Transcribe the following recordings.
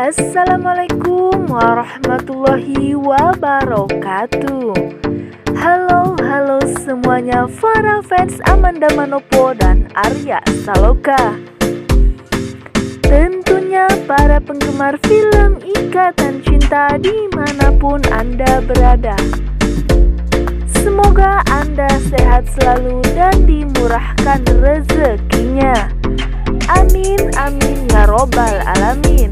Assalamualaikum warahmatullahi wabarakatuh. Halo semuanya para fans Amanda Manopo dan Arya Saloka. Tentunya para penggemar film Ikatan Cinta dimanapun Anda berada. Semoga Anda sehat selalu dan dimurahkan rezekinya. Amin amin ya robbal alamin.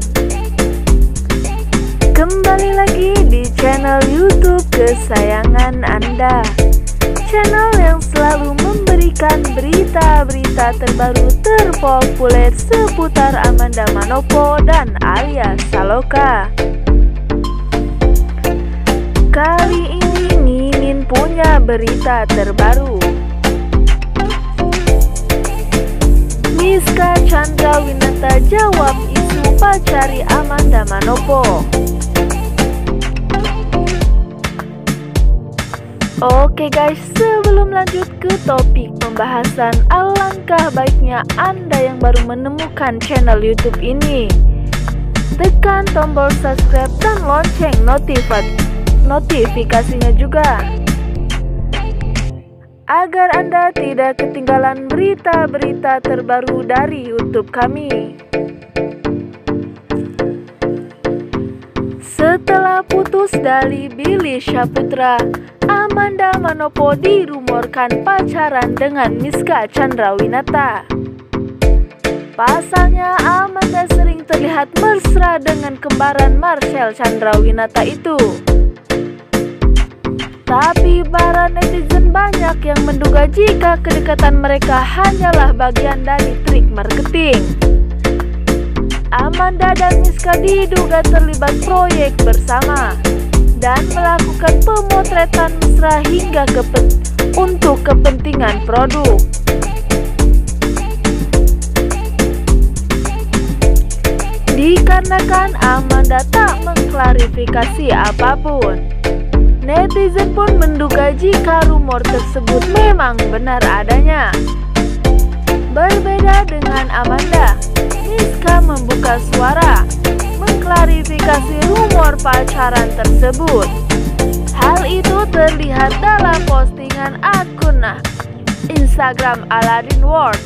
Kembali lagi di channel YouTube kesayangan Anda, channel yang selalu memberikan berita-berita terbaru terpopuler seputar Amanda Manopo dan Arya Saloka. Kali ini Mimin punya berita terbaru. Miska Chandrawinata jawab isu pacari Amanda Manopo. Oke guys, sebelum lanjut ke topik pembahasan, alangkah baiknya Anda yang baru menemukan channel YouTube ini tekan tombol subscribe dan lonceng notifikasinya juga, agar Anda tidak ketinggalan berita-berita terbaru dari YouTube kami. Setelah putus dari Billy Syahputra, Amanda Manopo dirumorkan pacaran dengan Miska Chandrawinata. Pasalnya Amanda sering terlihat mesra dengan kembaran Marcel Chandrawinata itu. Tapi para netizen banyak yang menduga jika kedekatan mereka hanyalah bagian dari trik marketing. Amanda dan Miska diduga terlibat proyek bersama dan melakukan pemotretan mesra hingga untuk kepentingan produk. Dikarenakan Amanda tak mengklarifikasi apapun, netizen pun menduga jika rumor tersebut memang benar adanya. Berbeda dengan Amanda, Miska membuka suara mengklarifikasi rumor pacaran tersebut. Hal itu terlihat dalam postingan akun Instagram Aladdin World.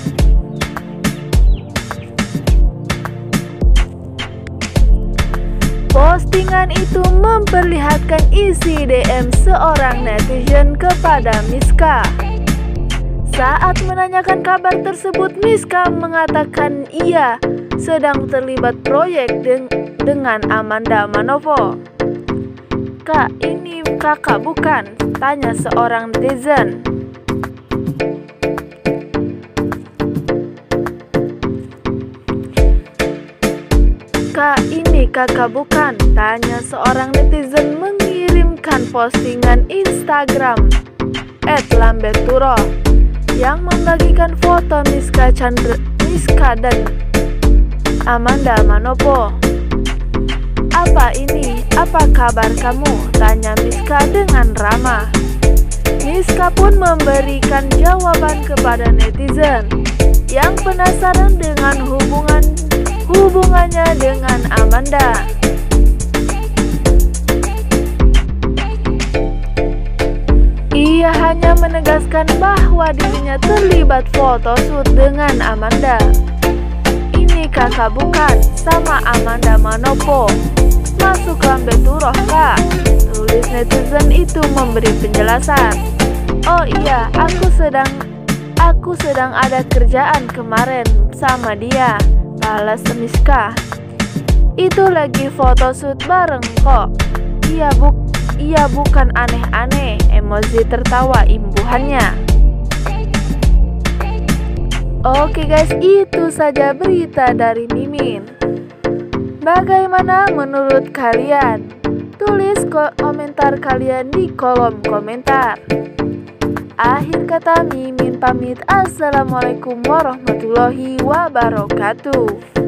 Postingan itu memperlihatkan isi DM seorang netizen kepada Miska. Saat menanyakan kabar tersebut, Miska mengatakan ia sedang terlibat proyek dengan Amanda Manopo. "Kak, ini kakak bukan?" tanya seorang netizen. "Kak, ini kakak bukan?" tanya seorang netizen mengirimkan postingan Instagram @lambeturo yang membagikan foto Miska dan Amanda Manopo. "Apa ini? Apa kabar kamu?" tanya Miska dengan ramah. Miska pun memberikan jawaban kepada netizen yang penasaran dengan hubungannya dengan Amanda. Ia hanya menegaskan bahwa dirinya terlibat photoshoot dengan Amanda. "Ini kakak bukan sama Amanda Manopo. Masuk lambeturoh kak," tulis netizen itu memberi penjelasan. "Oh iya, aku sedang ada kerjaan kemarin sama dia," balas Miska. "Itu lagi photoshoot bareng kok. Iya bukan aneh-aneh," emoji tertawa imbuhannya. Oke guys, itu saja berita dari Mimin. Bagaimana menurut kalian? Tulis komentar kalian di kolom komentar. Akhir kata Mimin pamit. Assalamualaikum warahmatullahi wabarakatuh.